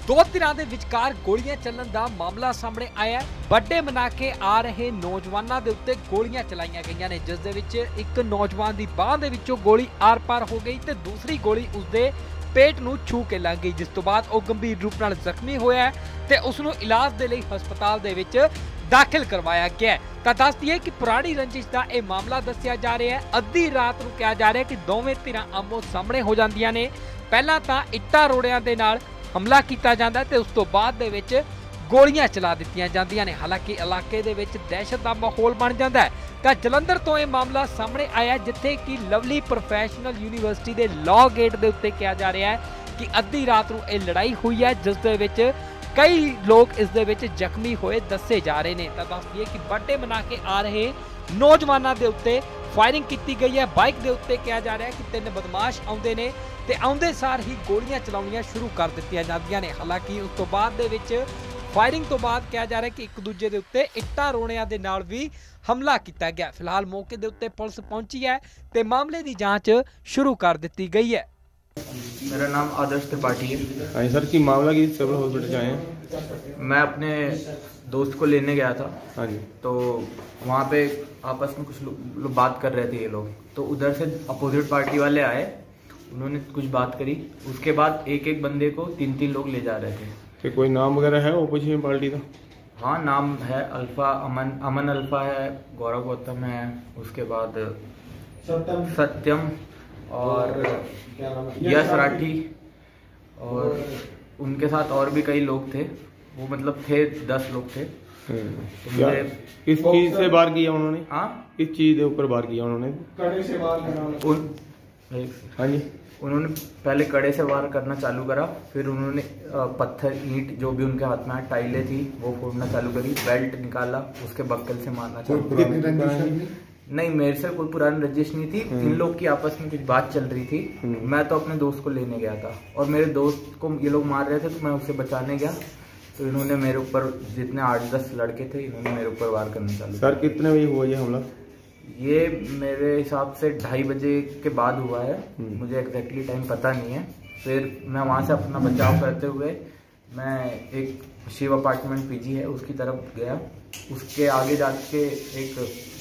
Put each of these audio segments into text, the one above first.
दो धिरां दे विचकार गोलियां चलण दा मामला सामने आया। बर्थडे मना के आ रहे नौजवानां दे उत्ते गोलियां चलाईयां गईयां ने, जिस दे विच एक नौजवान दी बांह दे विचों गोली आर पार हो गई ते दूसरी गोली उसदे पेट नूं छू के लग गई, जिस तो बाद वह गंभीर रूप नाल जख्मी होया ते उसनूं इलाज दे लई हस्पताल दे विच दाखिल करवाया गया है। तो दस दिए कि पुरानी रंजिश का यह मामला दसिया जा रहा है। अद्धी रात को कहा जा रहा है कि दोवें धिरां आमो सामने हो जांदियां ने। पहला तो इट्टा रोड़ियां दे नाल हमला किया जाता है ते उस तो बाद दे विच गोलियां चला दित्तियां जांदियां ने। हालांकि इलाके दे विच दहशत का माहौल बन जाता है। तो जलंधर तो यह मामला सामने आया जिथे कि लवली प्रोफैशनल यूनीवर्सिटी के लॉ गेट के उत्ते कहा जा रहा है कि अद्धी रात को यह लड़ाई हुई है, जिस दे विच कई लोग इस दे विच जख्मी होए दसे जा रहे हैं। तो दस दिए कि बर्थडे मना के आ रहे नौजवानों के उत्ते फायरिंग की गई है। बाइक के उत्ते कहा जा रहा है कि 3 बदमाश आउंदे ने ते आउंदे सार ही गोलियां चलाउणियां शुरू कर दित्तियां जांदियां ने। हालांकि उस तो बाद दे विच फायरिंग तो बाद कहा जा रहा है कि एक दूजे के उत्ते इट्टा रोड़ियां दे नाल भी हमला किया गया। फिलहाल मौके के उत्ते पुलिस पहुंची है ते मामले की जांच शुरू कर दी गई है। मेरा नाम आदर्श त्रिपाठी है। हाँ सर, की मामला की सिविल हॉस्पिटल जाए हैं? मैं अपने दोस्त को लेने गया था। हाँ जी। तो वहाँ पे आपस में कुछ लोग बात कर रहे थे ये लोग, तो उधर से अपोजिट पार्टी वाले आए, उन्होंने कुछ बात करी। उसके बाद एक एक बंदे को 3-3 लोग ले जा रहे थे। तो कोई नाम वगैरह है ओपोजिशन पार्टी का? हाँ, नाम है अल्फा, अमन अल्फा है, गौरव गौतम है, उसके बाद सत्यम और यश राठी, और उनके साथ और भी कई लोग थे। वो मतलब थे 10 लोग थे। तो किस चीज से वार किया उन्होंने? हाँ, किस चीज के ऊपर वार किया उन्होंने? कड़े से वार करना। हाँ जी। उन्होंने पहले कड़े से वार करना चालू करा, फिर उन्होंने पत्थर, ईंट, जो भी उनके हाथ में आया, टाइलें थी, वो फोड़ना चालू करी। बेल्ट निकाला, उसके बक्कल से मारना चालू करा। नहीं, मेरे से कोई पुरानी रंजिश नहीं थी। इन लोग की आपस में कुछ बात चल रही थी। मैं तो अपने दोस्त को लेने गया था और मेरे दोस्त को ये लोग मार रहे थे, तो मैं उसे बचाने गया। तो इन्होंने मेरे ऊपर, जितने 8-10 लड़के थे, इन्होंने मेरे ऊपर वार करना चालू। सर, कितने बजे हुआ ये हमला? ये मेरे हिसाब से 2:30 बजे के बाद हुआ है। मुझे एग्जैक्टली टाइम पता नहीं है। फिर मैं वहाँ से अपना बचाव करते हुए मैं एक शिव अपार्टमेंट पीजी है उसकी तरफ गया। उसके आगे जाके एक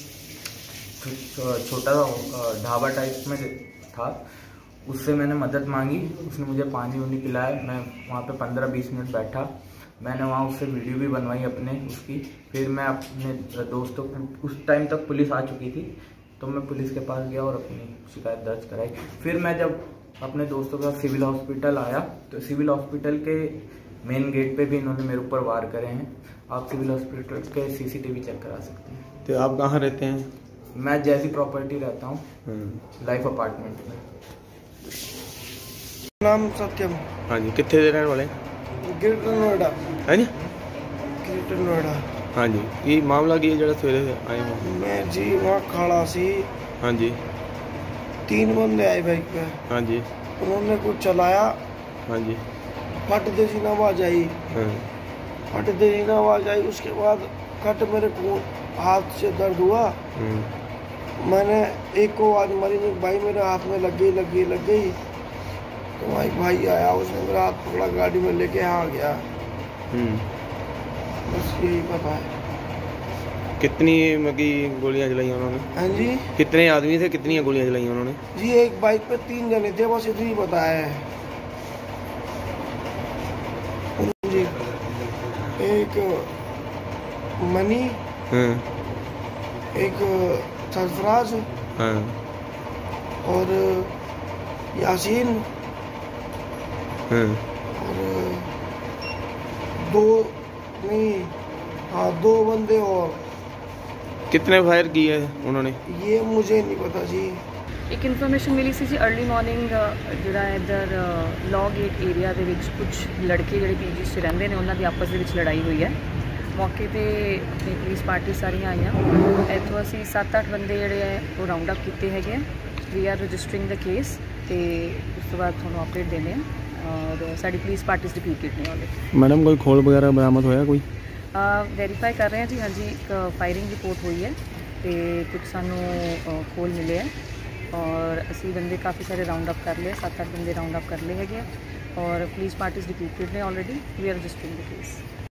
छोटा ढाबा टाइप में था, उससे मैंने मदद मांगी। उसने मुझे पानी वानी पिलाया। मैं वहाँ पे 15-20 मिनट बैठा। मैंने वहाँ उससे वीडियो भी बनवाई अपने उसकी। फिर मैं अपने दोस्तों को, उस टाइम तक पुलिस आ चुकी थी, तो मैं पुलिस के पास गया और अपनी शिकायत दर्ज कराई। फिर मैं जब अपने दोस्तों के साथ सिविल हॉस्पिटल आया, तो सिविल हॉस्पिटल के मेन गेट पे भी इन्होंने मेरे ऊपर वार करे हैं। आप सिविल हॉस्पिटल के CCTV चेक करा सकते हैं। तो आप कहाँ रहते हैं? मैं जैसी प्रॉपर्टी रहता हूँ, लाइफ अपार्टमेंट में। नाम सत्यम। हाँ जी। कितने दे रहने वाले? ग्रेटर नोएडा। हाँ जी। ग्रेटर नोएडा। हाँ जी। ये मामला की जरा सवेरे आए हो? मैं जी वहाँ खड़ा सी। हाँ जी। 3 बंदे आए बाइक पे। हाँ जी। उन्होंने कुछ चलाया। हाँ जी। फट दे जी ना आवाज आई। फट दे जी ना आवाज आई। उसके बाद कट मेरे को हाथ से दर्द हुआ। मैंने एक को आवाज मारी, भाई मेरे हाथ में लग गई। तो वहाँ एक भाई आया, उसने मेरा हाथ पकड़ा, गाड़ी में लेके आ गया। बस यही पता है। कितनी मगी गोलियां चलाई उन्होंने? हाँ जी। कितने आदमी थे, कितनी गोलियां चलाई उन्होंने? जी एक बाइक पे 3 जने थे, बस इतना ही पता है जी। एक मनी, एक सरफराज, और यासीन, और 2 बंदे और। कितने फायर किए उन्होंने? ये मुझे नहीं पता जी। एक इन्फॉर्मेशन मिली सी जी अर्ली मॉर्निंग ਜਿਹੜਾ इधर लॉ गेट एरिया ਦੇ ਵਿੱਚ ਕੁਝ ਲੜਕੇ ਜਿਹੜੇ ਪੀਜੀ 'ਚ ਰਹਿੰਦੇ ਨੇ ਉਹਨਾਂ ਦੀ ਆਪਸ ਦੇ ਵਿੱਚ ਲੜਾਈ ਹੋਈ ਹੈ। मौके पे अपनी पुलिस पार्टी सारियां आईयां। इत्थों असीं 7-8 बंदे ਜਿਹੜੇ है वो राउंड अप किए हैगे। We are registering the case ते उस तो बाद तुहानूं अपडेट देने और साडी पुलिस पार्टीज डिप्लीटेड ने ऑलरेडी। मैडम कोई खोल वगैरह बरामद होया कोई? वेरीफाई कर रहे हैं जी। हाँ जी, एक फायरिंग रिपोर्ट हुई है तो कुछ सानू खोल मिले हैं और असी बंदे काफ़ी सारे राउंड अप कर लिए, 7-8 बंदे राउंड अप कर लिए है। और पुलिस पार्टीज डिप्यूटेड ने already, we are registering the case.